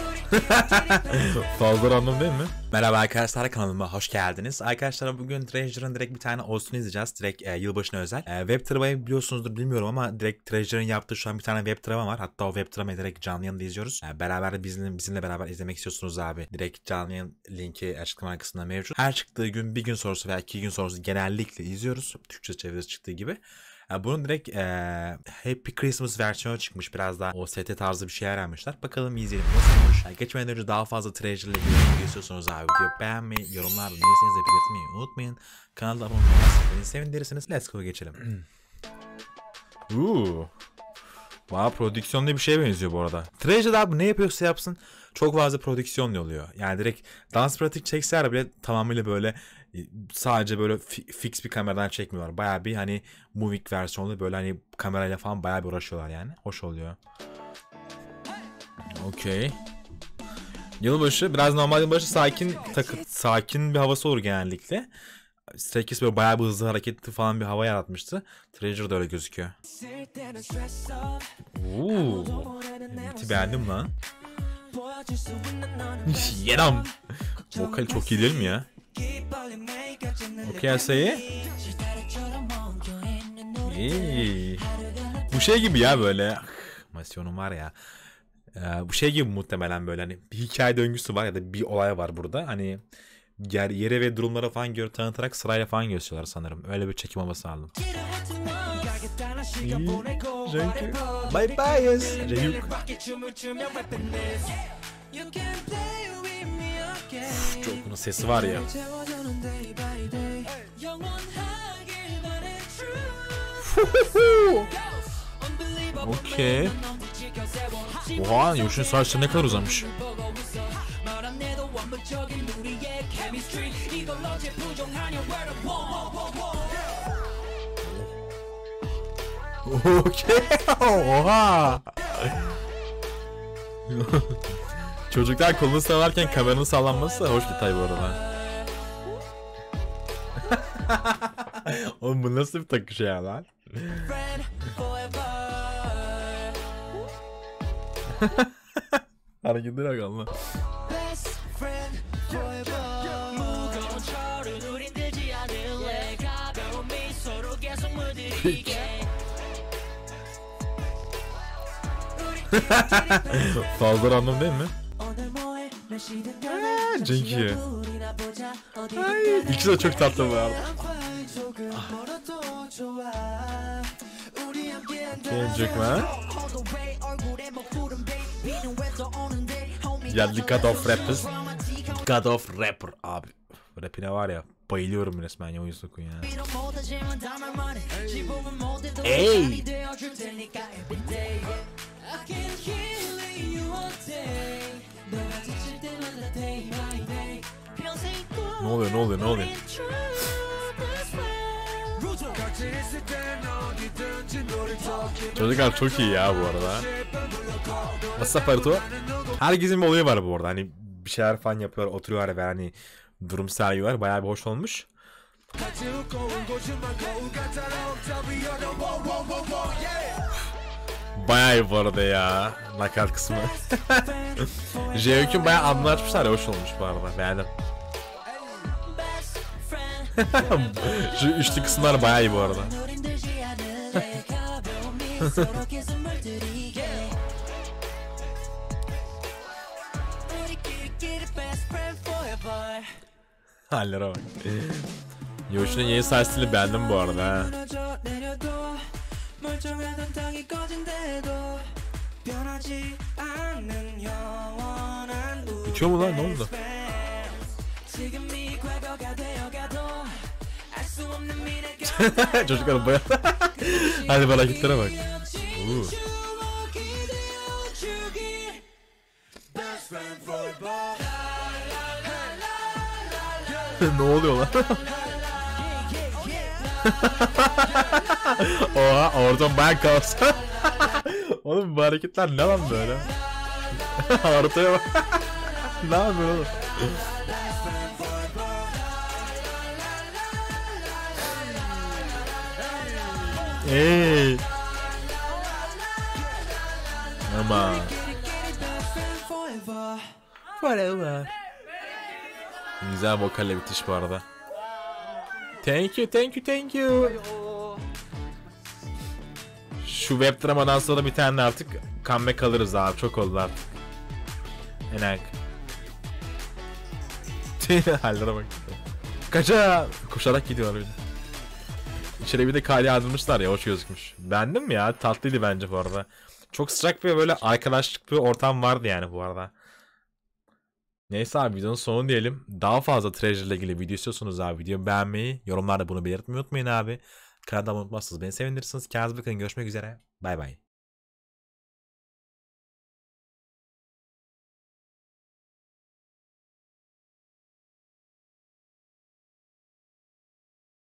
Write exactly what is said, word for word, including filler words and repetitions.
Fazla random değil mi? Merhaba arkadaşlar, kanalıma hoş geldiniz. Arkadaşlar bugün Treasure'ın direkt bir tane olsun izleyeceğiz. Direkt e, yılbaşına özel. E, web taramayı biliyorsunuzdur bilmiyorum ama direkt Treasure'ın yaptığı şu an bir tane web tarama var. Hatta o web taramayı direkt canlı yayında izliyoruz. E, beraber bizimle, bizimle beraber izlemek istiyorsunuz abi. Direkt canlı yayın linki açıklama kısmında mevcut. Her çıktığı gün bir gün sonrası veya iki gün sonrası genellikle izliyoruz. Türkçe çevirisi çıktığı gibi. Bunun direkt e, Happy Christmas versiyonu çıkmış. Biraz daha o S T tarzı bir şey öğrenmişler. Bakalım izleyelim nasılmış. Yani geçmeden önce daha fazla Treasure ile ilgili istiyorsanız abi video beğenmeyi, yorumlarda ne istediğinizi belirtmeyi unutmayın. Kanalda abone olmayı beni sevindirirsiniz. Let's go geçelim. Uuu. Valla prodüksiyonlu bir şeye benziyor bu arada. Treasure abi ne yapıyorsa yapsın çok fazla prodüksiyon oluyor. Yani direkt dans pratik çekseler bile tamamıyla böyle sadece böyle fix bir kameradan çekmiyorlar. Bayağı bir hani movie versiyonlu böyle hani kamerayla falan bayağı bir uğraşıyorlar yani. Hoş oluyor. Okey. Yılbaşı biraz normal yılbaşı sakin takı, sakin bir havası olur genellikle. Stray Kids böyle bayağı bir hızlı hareketli falan bir hava yaratmıştı. Treasure da öyle gözüküyor. Uuu. Neti beğendim lan. Yenam. Vokal çok iyi değil mi ya? Okey sayı. İyi. Bu şey gibi ya böyle. Masyonum var ya. Ee, bu şey gibi muhtemelen böyle hani bir hikaye döngüsü var ya da bir olay var burada. Hani yer, yere ve durumlara falan göre tanıtarak sırayla falan gösteriyorlar sanırım. Öyle bir çekim havası aldım. Bye bye. Çok bunun sesi var ya. Okey. Oha, Yosh'un saçları ne kadar uzamış. Okey. Oha. Çocuklar kolunu sallarken kameranın sallanması da hoş detay bu arada. Oğlum bu nasıl bir takış ya lan? Hareketler bak Allah. Fazla random değil mi? Eee Cenki. Ay, ikisi de çok tatlı bu arada. Gelecek mi? Geldi God of Rappers. God of Rapper abi. Rapine var ya bayılıyorum resmen ya, o yüzden ya. Ey! Ne oluyor ne oluyor ne oluyor? Çocuklar çok iyi ya bu arada. What's up Arto? Herkesin bir olayı var bu arada. Hani bir şeyler falan yapıyorlar, oturuyorlar ve hani durum sergiliyorlar. Bayağı bir hoş olmuş. Bayağı iyi bu arada ya. Nakal kısmı. J Ök'ün bayağı adını açmışlar ya, hoş olmuş bu arada. Beğendim. Şu üçlü kısımlar bayağı iyi bu arada. Hallere bak. Yosh'un yeni saç stili beğendim bu arada ha. Uçuyor mu lan, ne oldu? Çocuklar bayağı. Hadi bana hareketlere bak. Oo. Ne oluyor lan? Oha, oradan bayağı kaos. Oğlum bu hareketler ne lan böyle? Ortaya bak. Ne yapıyor oğlum? Hey. Ama. Forever. Güzel vokalle bitiş bu arada. Thank you, thank you, thank you. Şu web dramadan sonra bir tane artık comeback alırız abi. Çok oldu artık. Enak. Hallere bak. Kaça koşarak gidiyorlar bir de. İçeri bir de kar yağdırmışlar ya, hoş gözükmüş. Beğendim mi ya? Tatlıydı bence bu arada. Çok sıcak bir böyle arkadaşlık bir ortam vardı yani bu arada. Neyse abi, videonun sonu diyelim. Daha fazla Treasure ile ilgili video istiyorsanız abi videoyu beğenmeyi, yorumlarda bunu belirtmeyi unutmayın abi. Kanalda unutmazsınız beni sevindirirsiniz. Kendinize bakın, görüşmek üzere. Bay bay.